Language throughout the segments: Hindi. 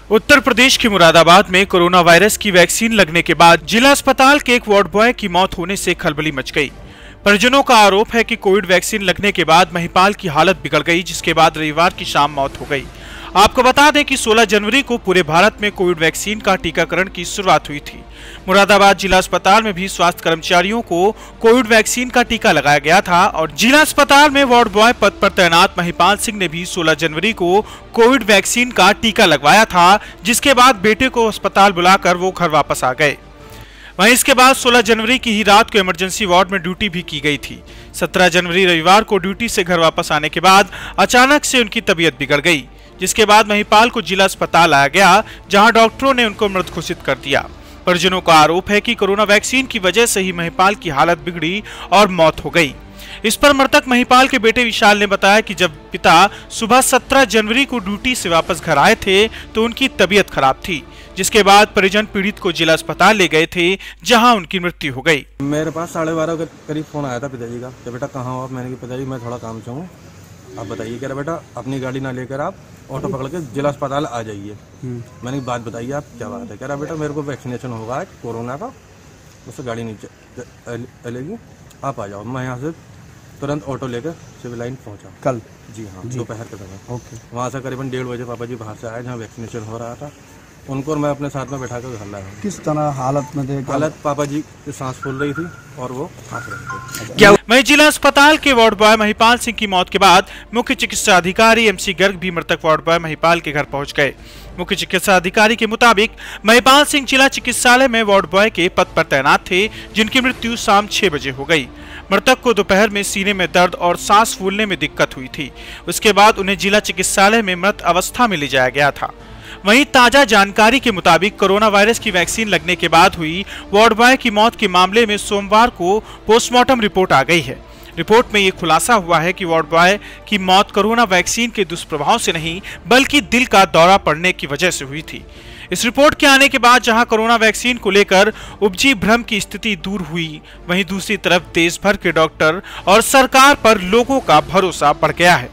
उत्तर प्रदेश के मुरादाबाद में कोरोना वायरस की वैक्सीन लगने के बाद जिला अस्पताल के एक वार्ड बॉय की मौत होने से खलबली मच गई। परिजनों का आरोप है कि कोविड वैक्सीन लगने के बाद महिपाल की हालत बिगड़ गई, जिसके बाद रविवार की शाम मौत हो गई। आपको बता दें कि 16 जनवरी को पूरे भारत में कोविड वैक्सीन का टीकाकरण की शुरुआत हुई थी। मुरादाबाद जिला अस्पताल में भी स्वास्थ्य कर्मचारियों को कोविड वैक्सीन का टीका लगाया गया था और जिला अस्पताल में वार्ड बॉय पद पर तैनात महिपाल सिंह ने भी 16 जनवरी को कोविड वैक्सीन का टीका लगवाया था, जिसके बाद बेटे को अस्पताल बुलाकर वो घर वापस आ गए। वहीं इसके बाद 16 जनवरी की ही रात को इमरजेंसी वार्ड में ड्यूटी भी की गई थी। 17 जनवरी रविवार को ड्यूटी से घर वापस आने के बाद अचानक से उनकी तबीयत बिगड़ गई, जिसके बाद महिपाल को जिला अस्पताल लाया गया, जहां डॉक्टरों ने उनको मृत घोषित कर दिया। परिजनों का आरोप है कि कोरोना वैक्सीन की वजह से ही महिपाल की हालत बिगड़ी और मौत हो गई। इस पर मृतक महिपाल के बेटे विशाल ने बताया कि जब पिता सुबह 17 जनवरी को ड्यूटी से वापस घर आए थे तो उनकी तबीयत खराब थी, जिसके बाद परिजन पीड़ित को जिला अस्पताल ले गए थे, जहां उनकी मृत्यु हो गई। मेरे पास 12:30 के करीब फोन आया था पिताजी का कि बेटा कहाँ हो आप। मैंने कहा पिताजी मैं थोड़ा काम से हूँ, आप बताइए। कह रहा बेटा अपनी गाड़ी ना लेकर आप ऑटो पकड़ के जिला अस्पताल आ जाइए। मैंने बात बताइए आप क्या बात है। कह रहा बेटा मेरे को वैक्सीनेशन होगा कोरोना का, उससे गाड़ी नीचे लेगी, आप आ जाओ। मैं यहाँ से तुरंत ऑटो लेकर सिविल लाइन पहुँचा कल। जी हाँ, दोपहर के समय। ओके। वहाँ से करीबन 1:30 बजे पापा जी बाहर से आए, जहाँ वैक्सीनेशन हो रहा था। उनको मैं अपने साथ में बैठा कर घर लाया। किस तरह हालत में थे? हालत पापा जी की सांस फूल रही थी और वो हंस रहे थे। क्या वहीं जिला अस्पताल के वार्ड बॉय महिपाल सिंह की मौत के बाद मुख्य चिकित्सा अधिकारी MC गर्ग भी मृतक वार्ड बॉय महिपाल के घर पहुंच गए। मुख्य चिकित्सा अधिकारी के मुताबिक महिपाल सिंह जिला चिकित्सालय में वार्ड बॉय के पद पर तैनात थे, जिनकी मृत्यु शाम 6 बजे हो गई। मृतक को दोपहर में सीने में दर्द और सांस फूलने में दिक्कत हुई थी। उसके बाद उन्हें जिला चिकित्सालय में मृत अवस्था में ले जाया गया था। वहीं ताजा जानकारी के मुताबिक कोरोना वायरस की वैक्सीन लगने के बाद हुई वार्ड बॉय की मौत के मामले में सोमवार को पोस्टमार्टम रिपोर्ट आ गई है। रिपोर्ट में ये खुलासा हुआ है कि वार्ड बॉय की मौत कोरोना वैक्सीन के दुष्प्रभाव से नहीं, बल्कि दिल का दौरा पड़ने की वजह से हुई थी। इस रिपोर्ट के आने के बाद जहां कोरोना वैक्सीन को लेकर उपजी भ्रम की स्थिति दूर हुई, वहीं दूसरी तरफ देश भर के डॉक्टर और सरकार पर लोगों का भरोसा बढ़ गया है।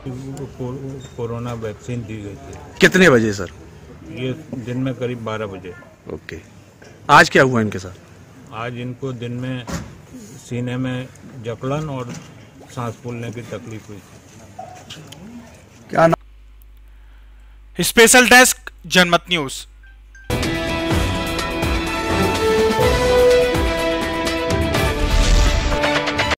कोरोना वैक्सीन दी गई थी। कितने बजे सर? ये दिन में करीब 12 बजे। ओके। आज क्या हुआ इनके साथ? आज इनको दिन में सीने में जकड़न और सांस फूलने की तकलीफ हुई। क्या स्पेशल डेस्क जनमत न्यूज।